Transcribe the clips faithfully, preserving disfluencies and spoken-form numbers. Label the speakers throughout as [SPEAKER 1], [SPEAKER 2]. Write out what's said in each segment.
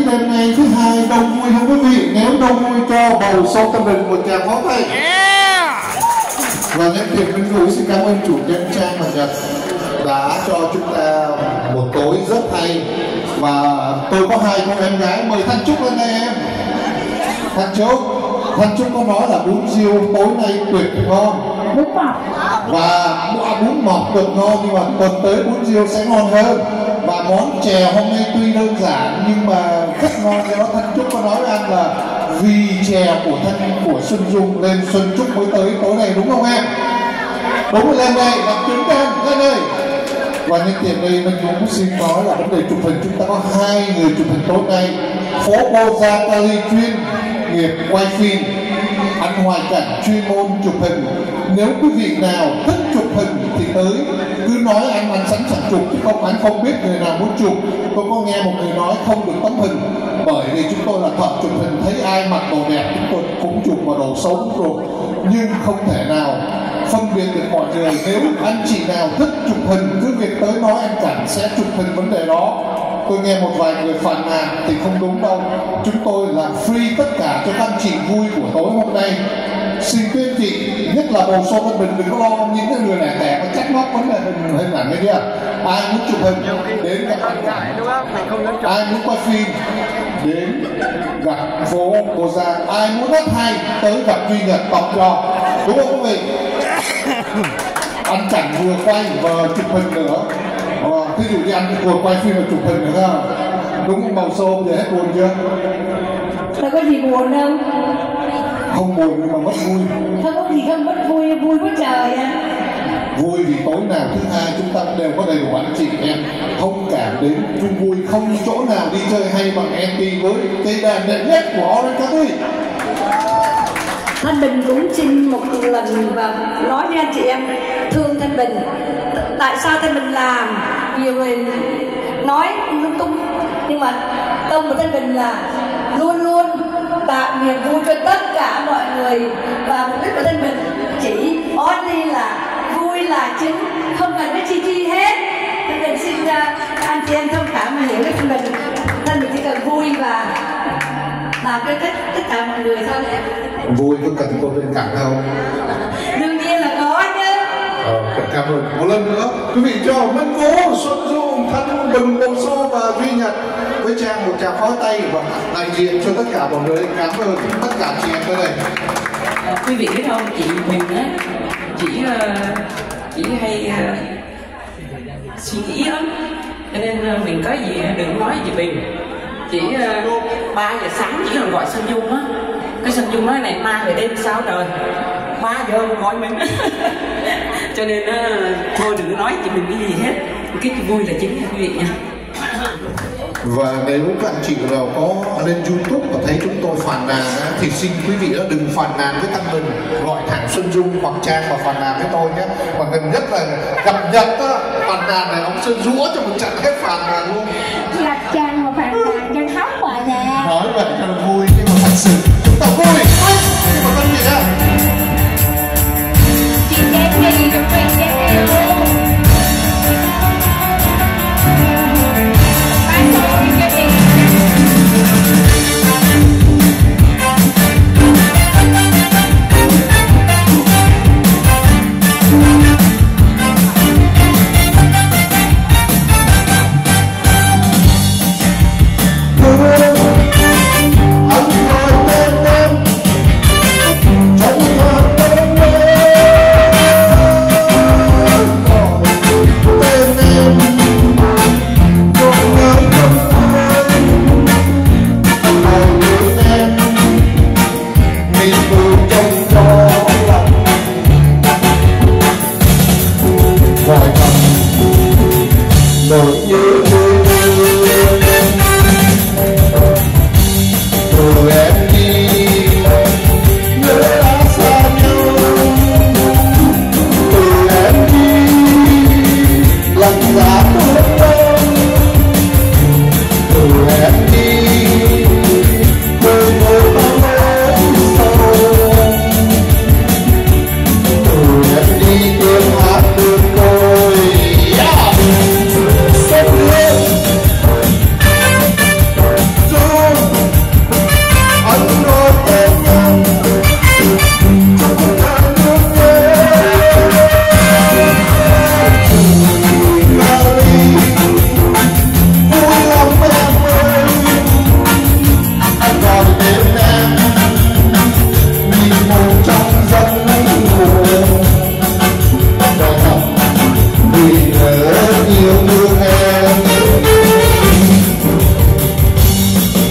[SPEAKER 1] đêm nay thứ hai đông vui không quý vị? Nếu đông vui cho bầu sâu tâm bình một tràng pháo tay. Và nhân tiện Minh Vũ xin cảm ơn chủ nhân Trang và Nhật đã cho chúng ta một tối rất hay. Và tôi có hai cô em gái, mời Thanh Trúc lên đây em. Thanh Trúc, Thanh Trúc có nói là bún riêu tối nay tuyệt ngon.
[SPEAKER 2] Bún mọc.
[SPEAKER 1] Và bún mọc được ngon nhưng mà tuần tới bún riêu sẽ ngon hơn. Và món chè hôm nay tuy đơn giản nhưng mà rất ngon. Do Thanh Trúc có nói với anh là vì chè của thân của Xuân Dung lên Xuân Trúc mới tới tối nay, đúng không em? Đúng rồi, lên đây làm chứng em, lên đây. Và nhân tiện đây mình cũng xin nói là vấn đề chụp hình, chúng ta có hai người chụp hình tối nay. Phố Boza Cali chuyên nghiệp quay phim, anh Hoài Cảnh chuyên môn chụp hình. Nếu quý vị nào thích chụp hình thì tới cứ nói anh anh sẵn sàng chụp, chứ không anh không biết người nào muốn chụp. Tôi có nghe một người nói không được tấm hình, bởi vì chúng tôi là thợ chụp hình, thấy ai mặc đồ đẹp chúng tôi cũng chụp, vào đồ xấu rồi. Nhưng không thể nào phân biệt được mọi người. Nếu anh chị nào thích chụp hình cứ việc tới nói anh Cảnh sẽ chụp hình vấn đề đó. Tôi nghe một vài người phàn nàn thì không đúng đâu. Chúng tôi làm free tất cả cho các anh chị vui của tối hôm nay. Xin quý anh chị, nhất là bầu sô Tân Bình đừng có lo những cái người lẻ tẻ có trách móc vấn đề hình hình ảnh này kia. Ai muốn chụp hình đến gặp anh Cảnh, ai muốn quay phim đến gặp phố Boza, ai muốn hát hay tới gặp Duy Nhật tập cho, đúng không quý vị? Anh Cảnh vừa quay và chụp hình nữa. À, thí dụ như anh vừa quay phim và chụp hình nữa không? Đúng không bầu sô, giờ hết buồn chưa?
[SPEAKER 2] Đâu có gì buồn đâu.
[SPEAKER 1] Không buồn nhưng mà mất vui.
[SPEAKER 2] Không có gì không mất vui, vui quá trời à.
[SPEAKER 1] Vui vì tối nào thứ hai chúng ta đều có đầy đủ anh chị em thông cảm đến chung vui, không chỗ nào đi chơi hay bằng em tê với cái đàn đẹp nhất của Orange County.
[SPEAKER 2] Thanh Bình cũng xin một lần và nói với anh chị em thương Thanh Bình. Tại sao Thanh Bình làm? Nhiều người nói lung tung, nhưng mà tâm của Thanh Bình là luôn luôn tạo niềm vui cho tất cả mọi người. Và mục đích của Thanh Bình chỉ only là vui là chính, không cần cái chi chi hết. Thanh Bình xin uh, anh chị em thông cảm và hiểu cái Thanh Bình. Thanh Bình chỉ cần vui và làm cái tất tất cả mọi người thôi.
[SPEAKER 1] Vui có cần cô bên cạnh không?
[SPEAKER 2] Đương nhiên là có chứ.
[SPEAKER 1] Ờ, cảm ơn một lần nữa quý vị cho Minh Vũ, Xuân Dung, Thanh Bình, Bầu Sô và Duy Nhật với Trang một tràng pháo tay và đại diện cho tất cả mọi người. Cảm ơn tất cả chị em tới đây.
[SPEAKER 3] À, quý vị biết không, chị mình á chỉ uh, chỉ hay uh, suy nghĩ lắm, cho nên uh, mình có gì đừng nói chị Bình. Chỉ uh, ba giờ sáng chỉ còn gọi Xuân Dung á, cái Xuân Dung nói này ma về đêm sao trời, ba giờ không gọi mình. Cho nên uh, thôi đừng nói chị Bình cái gì hết, cái vui là chính quý vị nha.
[SPEAKER 1] Và nếu các anh chị nào có lên YouTube và thấy chúng tôi phàn nàn thì xin quý vị đó đừng phàn nàn với Thanh Bình, gọi thẳng Xuân Dung hoặc Trang và phàn nàn với tôi nhé. Và gần nhất là gặp Nhật đó, phàn nàn này ông Sơn rũa cho một trận hết phàn nàn luôn.
[SPEAKER 2] Gặp Trang mà phàn nàn Trang khóc hoài nè.
[SPEAKER 1] Nói vậy cho nó vui nhưng mà thật sự chúng ta vui. Nhưng mà con gì đó
[SPEAKER 2] chị Trang cái gì trong Trang Trang luôn.
[SPEAKER 1] anh gọi tên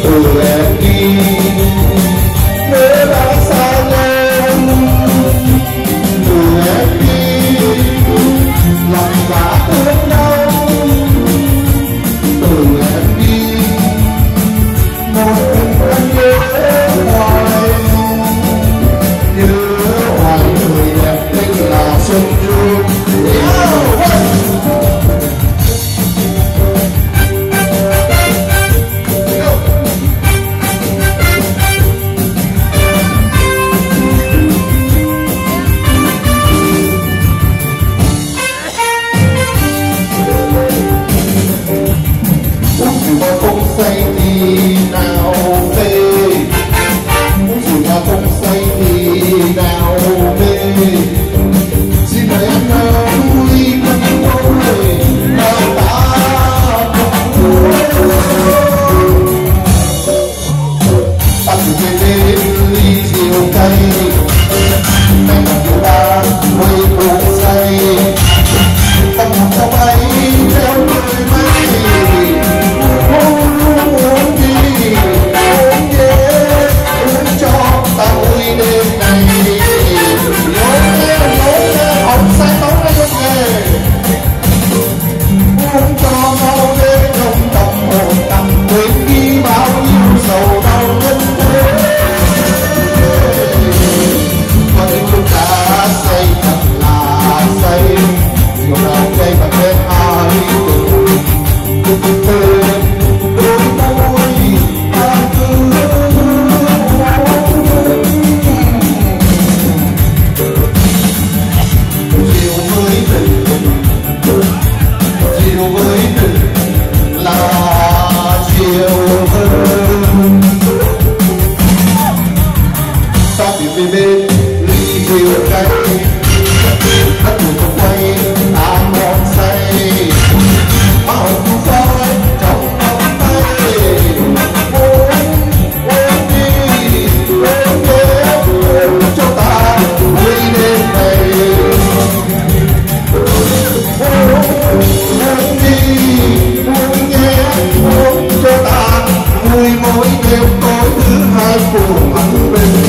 [SPEAKER 1] từ em đi nếu đã xa lên từ em đi lòng đã thương đau từ em đi một mình anh nhớ hoài nhớ hoài người đẹp tên là Xuân Dương. Không say thì nào về dù mà không say thì nào về xin mời anh vui cùng tôi mà ta cùng ta cùng về bên ly rượu cay em là điều ta quay cùng say tâm hồn trong ấy theo người mây mỗi đêm tối thứ hai cùng anh bên